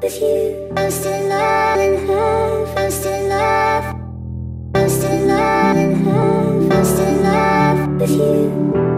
with you. I'm still love and love, I'm still love. I'm still love and love, I'm still love with you.